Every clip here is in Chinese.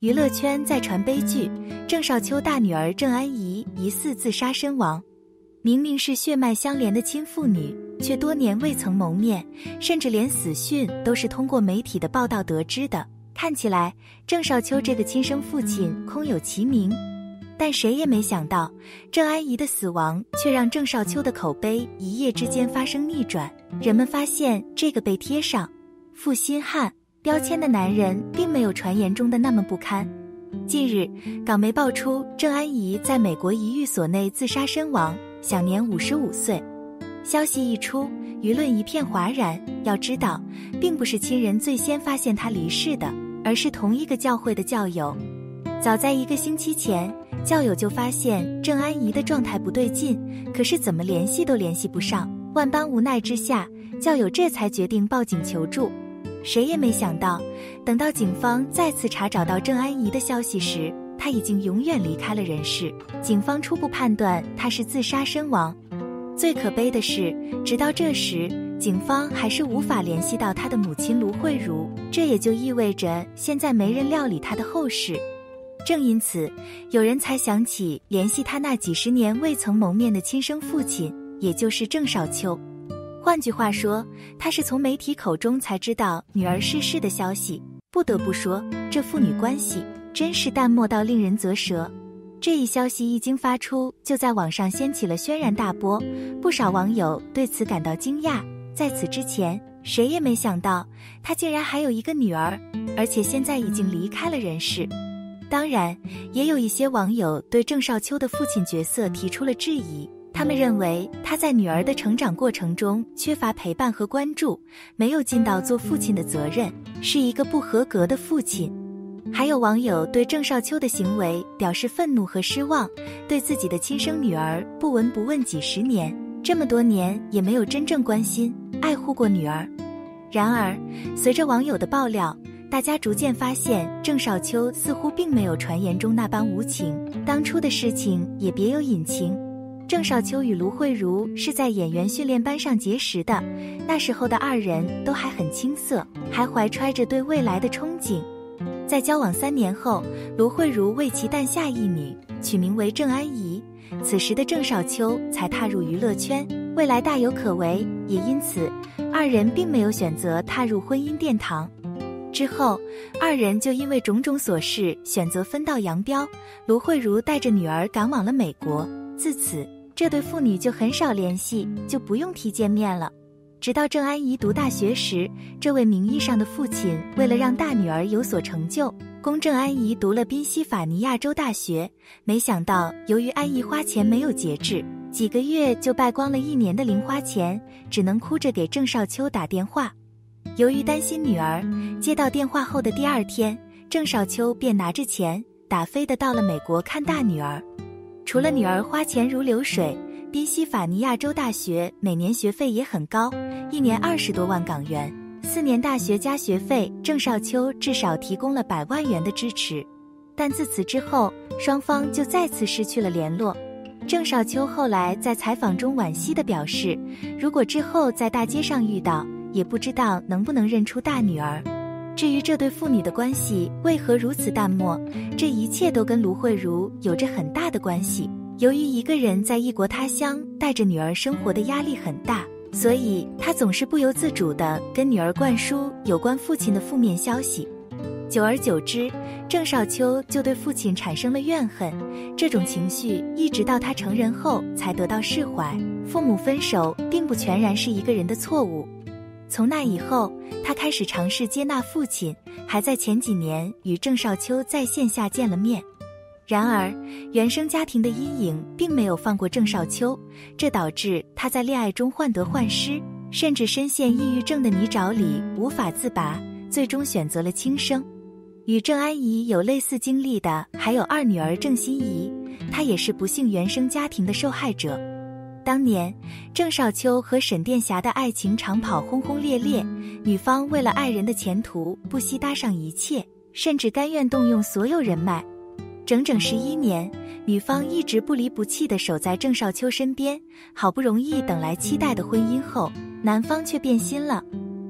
娱乐圈在传悲剧，郑少秋大女儿郑安怡疑似自杀身亡。明明是血脉相连的亲父女，却多年未曾谋面，甚至连死讯都是通过媒体的报道得知的。看起来郑少秋这个亲生父亲空有其名，但谁也没想到，郑安怡的死亡却让郑少秋的口碑一夜之间发生逆转。人们发现，这个被贴上负心汉标签的男人并没有传言中的那么不堪。近日，港媒爆出郑安怡在美国一寓所内自杀身亡，享年55岁。消息一出，舆论一片哗然。要知道，并不是亲人最先发现他离世的，而是同一个教会的教友。早在1个星期前，教友就发现郑安怡的状态不对劲，可是怎么联系都联系不上。万般无奈之下，教友这才决定报警求助。谁也没想到，等到警方再次查找到郑安怡的消息时，她已经永远离开了人世。警方初步判断她是自杀身亡。最可悲的是，直到这时，警方还是无法联系到她的母亲卢慧茹，这也就意味着现在没人料理她的后事。正因此，有人才想起联系她那几十年未曾谋面的亲生父亲，也就是郑少秋。换句话说，他是从媒体口中才知道女儿逝世的消息。不得不说，这父女关系真是淡漠到令人啧舌。这一消息一经发出，就在网上掀起了轩然大波，不少网友对此感到惊讶。在此之前，谁也没想到他竟然还有一个女儿，而且现在已经离开了人世。当然，也有一些网友对郑少秋的父亲角色提出了质疑。他们认为他在女儿的成长过程中缺乏陪伴和关注，没有尽到做父亲的责任，是一个不合格的父亲。还有网友对郑少秋的行为表示愤怒和失望，对自己的亲生女儿不闻不问几十年，这么多年也没有真正关心、爱护过女儿。然而，随着网友的爆料，大家逐渐发现郑少秋似乎并没有传言中那般无情，当初的事情也别有隐情。郑少秋与卢慧茹是在演员训练班上结识的，那时候的二人都还很青涩，还怀揣着对未来的憧憬。在交往3年后，卢慧茹为其诞下一女，取名为郑安怡。此时的郑少秋才踏入娱乐圈，未来大有可为，也因此，二人并没有选择踏入婚姻殿堂。之后，二人就因为种种琐事选择分道扬镳，卢慧茹带着女儿赶往了美国。自此，这对父女就很少联系，就不用提见面了。直到郑安怡读大学时，这位名义上的父亲为了让大女儿有所成就，供郑安怡读了宾夕法尼亚州大学。没想到，由于安怡花钱没有节制，几个月就败光了1年的零花钱，只能哭着给郑少秋打电话。由于担心女儿，接到电话后的第2天，郑少秋便拿着钱打飞的到了美国看大女儿。除了女儿花钱如流水，宾夕法尼亚州大学每年学费也很高，1年20多万港元，4年大学加学费，郑少秋至少提供了100万元的支持。但自此之后，双方就再次失去了联络。郑少秋后来在采访中惋惜地表示，如果之后在大街上遇到，也不知道能不能认出大女儿。至于这对父女的关系为何如此淡漠，这一切都跟卢慧茹有着很大的关系。由于一个人在异国他乡带着女儿生活的压力很大，所以他总是不由自主地跟女儿灌输有关父亲的负面消息。久而久之，郑少秋就对父亲产生了怨恨，这种情绪一直到他成人后才得到释怀。父母分手并不全然是一个人的错误。从那以后，他开始尝试接纳父亲，还在前几年与郑少秋在线下见了面。然而，原生家庭的阴影并没有放过郑少秋，这导致他在恋爱中患得患失，甚至深陷抑郁症的泥沼里无法自拔，最终选择了轻生。与郑安怡有类似经历的还有二女儿郑欣宜，她也是不幸原生家庭的受害者。当年，郑少秋和沈殿霞的爱情长跑轰轰烈烈，女方为了爱人的前途不惜搭上一切，甚至甘愿动用所有人脉。整整11年，女方一直不离不弃地守在郑少秋身边，好不容易等来期待的婚姻后，男方却变心了。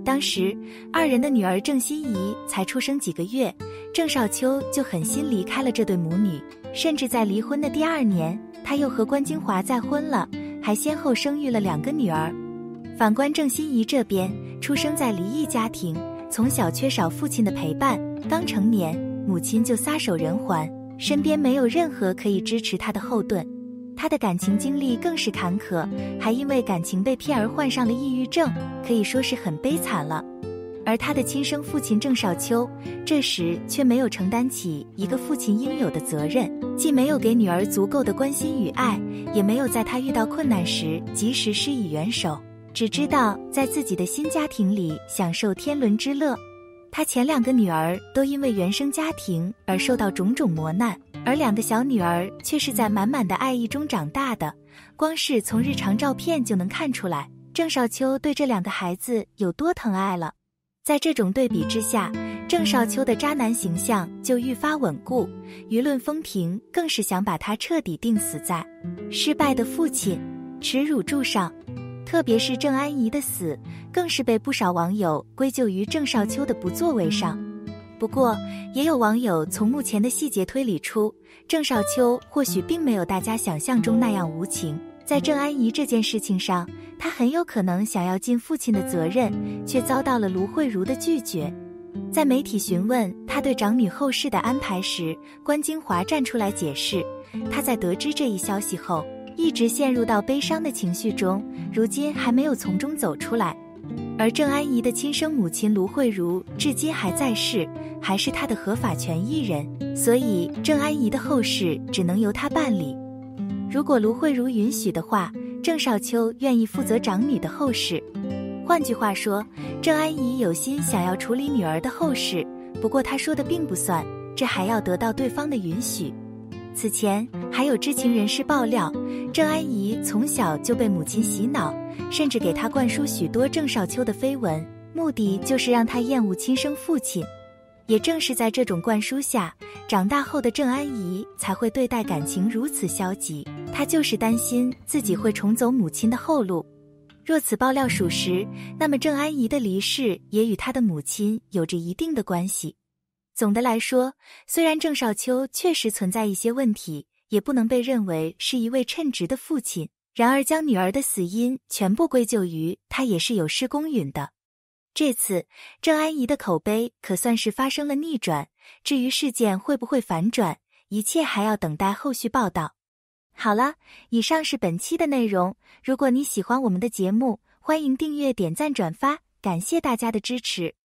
当时二人的女儿郑欣宜才出生几个月，郑少秋就狠心离开了这对母女，甚至在离婚的第2年，他又和关京华再婚了，还先后生育了2个女儿。反观郑欣宜这边，出生在离异家庭，从小缺少父亲的陪伴，刚成年，母亲就撒手人寰，身边没有任何可以支持她的后盾。她的感情经历更是坎坷，还因为感情被骗而患上了抑郁症，可以说是很悲惨了。而她的亲生父亲郑少秋，这时却没有承担起一个父亲应有的责任，既没有给女儿足够的关心与爱，也没有在她遇到困难时及时施以援手，只知道在自己的新家庭里享受天伦之乐。他前2个女儿都因为原生家庭而受到种种磨难，而2个小女儿却是在满满的爱意中长大的，光是从日常照片就能看出来，郑少秋对这2个孩子有多疼爱了。在这种对比之下，郑少秋的渣男形象就愈发稳固，舆论风评更是想把他彻底钉死在失败的父亲、耻辱柱上。特别是郑安怡的死，更是被不少网友归咎于郑少秋的不作为上。不过，也有网友从目前的细节推理出，郑少秋或许并没有大家想象中那样无情。在郑安怡这件事情上，他很有可能想要尽父亲的责任，却遭到了卢慧茹的拒绝。在媒体询问他对长女后事的安排时，关京华站出来解释，他在得知这一消息后，一直陷入到悲伤的情绪中，如今还没有从中走出来。而郑安怡的亲生母亲卢慧茹至今还在世，还是她的合法权益人，所以郑安怡的后事只能由她办理。如果卢慧茹允许的话，郑少秋愿意负责长女的后事。换句话说，郑安怡有心想要处理女儿的后事，不过她说的并不算，这还要得到对方的允许。此前还有知情人士爆料，郑安怡从小就被母亲洗脑，甚至给她灌输许多郑少秋的绯闻，目的就是让她厌恶亲生父亲。也正是在这种灌输下，长大后的郑安怡才会对待感情如此消极，她就是担心自己会重走母亲的后路。若此爆料属实，那么郑安怡的离世也与她的母亲有着一定的关系。总的来说，虽然郑少秋确实存在一些问题，也不能被认为是一位称职的父亲，然而将女儿的死因全部归咎于他也是有失公允的。这次郑安怡的口碑可算是发生了逆转，至于事件会不会反转，一切还要等待后续报道。好了，以上是本期的内容，如果你喜欢我们的节目，欢迎订阅、点赞、转发，感谢大家的支持。